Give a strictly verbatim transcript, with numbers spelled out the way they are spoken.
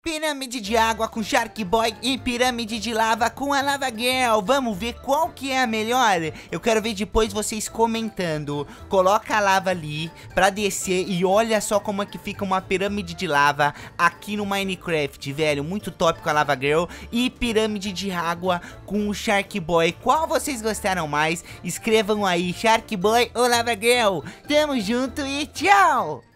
Pirâmide de água com Shark Boy e pirâmide de lava com a Lava Girl. Vamos ver qual que é a melhor? Eu quero ver depois vocês comentando. Coloca a lava ali pra descer e olha só como é que fica uma pirâmide de lava aqui no Minecraft, velho. Muito top com a Lava Girl e pirâmide de água com o Shark Boy. Qual vocês gostaram mais? Escrevam aí, Shark Boy ou Lava Girl. Tamo junto e tchau!